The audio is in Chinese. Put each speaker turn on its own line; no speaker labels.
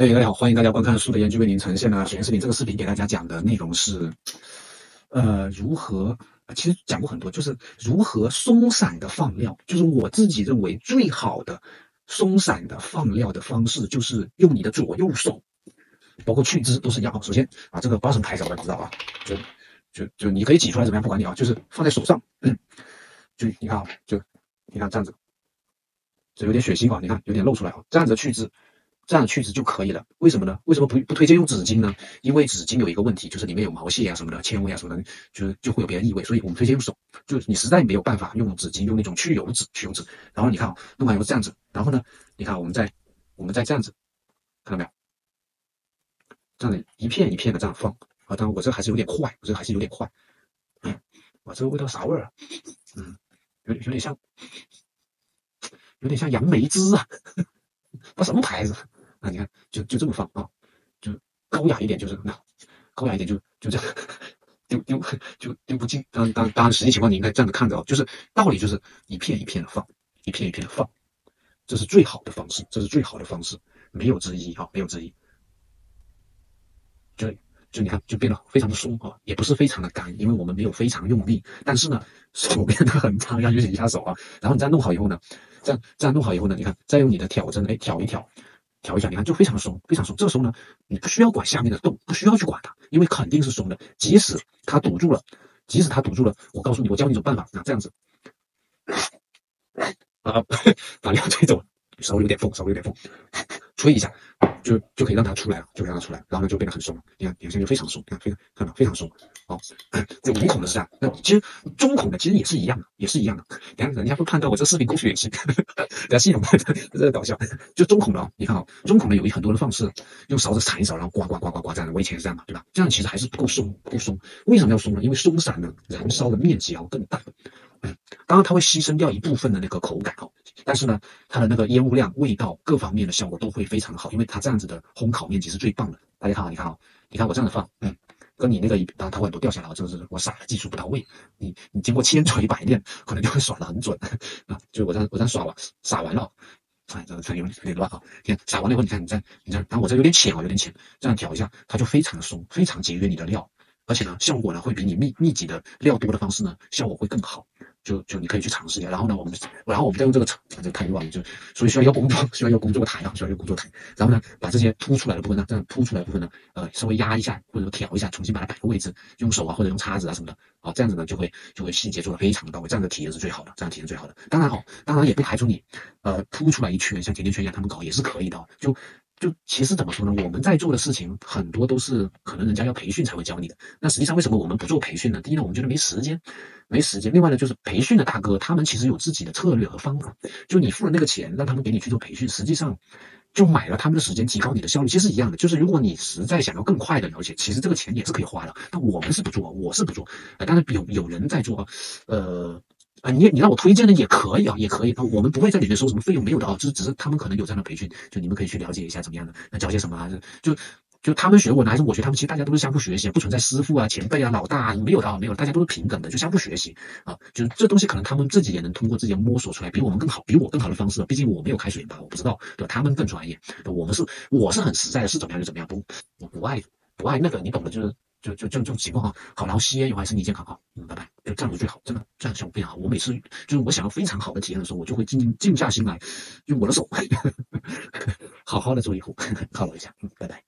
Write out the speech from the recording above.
大家好，欢迎大家观看树的研究为您呈现的学员视频。这个视频给大家讲的内容是，如何，其实讲过很多，就是如何松散的放料。就是我自己认为最好的松散的放料的方式，就是用你的左右手，包括去枝都是一样啊。首先啊，这个8成牌子我也不知道啊，就你可以挤出来怎么样，不管你啊，就是放在手上，就你看啊，你看这样子，这有点血腥啊，你看有点露出来啊，这样子去枝。这样去脂就可以了。为什么呢？为什么不推荐用纸巾呢？因为纸巾有一个问题，就是里面有毛屑啊什么的、纤维啊什么的，就会有别的异味。所以我们推荐用手。就是你实在没有办法用纸巾，用那种去油纸。然后你看啊，弄完以后这样子，然后呢，你看我们再这样子，看到没有？这样的一片一片的这样放啊。当然我这还是有点快，哇，这个味道啥味儿啊？有点像杨梅汁啊，不知道什么牌子。啊，你看，就这么放啊，就高雅一点，就是那高雅一点就这样，丢不进。当然，实际情况你应该这样子看着哦，就是道理就是一片一片的放，一片一片的放，这是最好的方式，没有之一啊，没有之一。就你看，就变得非常的松啊，也不是非常的干，因为我们没有非常用力，但是呢，手变得很脏，要去洗一下手啊。然后你这样弄好以后呢，这样弄好以后呢，你看，再用你的挑针，挑一挑。调一下，你看就非常松，非常松。这个时候呢，你不需要管下面的洞，不需要去管它，因为肯定是松的。即使它堵住了，我告诉你，我教你一种办法，这样子啊，把料吹走，稍微有点缝，吹一下，就可以让它出来了，然后呢就变得很松了。你看，现在就非常松，看到非常松。好，这无孔的是这样，那其实中孔的其实也是一样的，等下人家会判断我这视频供血型，等下系统判断，这个搞笑。就中孔的啊，你看啊，中孔的有很多的方式，用勺子铲一勺，然后刮这样的。我以前是这样的，对吧？这样其实还是不够松。为什么要松呢？因为松散呢，燃烧的面积要更大。当然它会牺牲掉一部分的那个口感哦，但是呢，它的那个烟雾量、味道各方面的效果都会非常好，因为它这样子的烘烤面积是最棒的。大家看啊，你看我这样子放，跟你那个当然它会很多掉下来了，这是我撒的技术不到位。你经过千锤百炼，可能就会耍得很准啊。就我这样撒完了。这有点乱啊！你看撒完了以后，你看，然后我这有点浅，这样调一下，它就非常的松，非常节约你的料，而且呢，效果呢会比你密集的料多的方式呢，效果会更好。就你可以去尝试一下。然后呢，我们再用这个太乱了，所以需要一个工作台啊，然后呢，把这些凸出来的部分呢，稍微压一下或者调一下，重新把它摆个位置，用手啊或者用叉子啊什么的啊，这样子呢就会细节做得非常到位，这样的体验是最好的，当然也不排除你凸出来一圈，像甜甜圈一样他们搞也是可以的。就其实怎么说呢？我们在做的事情很多都是可能人家要培训才会教你的。那实际上为什么我们不做培训呢？第一呢，我们觉得没时间。另外呢，就是培训的大哥他们其实有自己的策略和方法。就你付了那个钱，让他们给你去做培训，实际上就买了他们的时间，提高你的效率，其实一样的。就是如果你实在想要更快的了解，其实这个钱也是可以花的。但我是不做。当然有人在做，你让我推荐的也可以啊，我们不会在里面收什么费用，没有的啊，只是他们可能有这样的培训，就你们可以去了解一下怎么样的，那教些什么啊，就他们学我呢，还是我学他们，其实大家都是相互学习，不存在师傅啊、前辈啊、老大啊，没有，大家都是平等的，就相互学习啊。就是这东西可能他们自己也能通过自己摸索出来，比我更好的方式。毕竟我没有开水吧，我不知道，对吧？他们更专业，我是很实在的，是怎么样就怎么样，不爱那个，你懂的，就是这种情况啊。好，然后吸烟有害身体健康啊，拜拜，就这样子最好，真的这样效果非常好。我每次就是我想要非常好的体验的时候，我就会静下心来，用我的手好好的做一壶，犒劳一下，拜拜。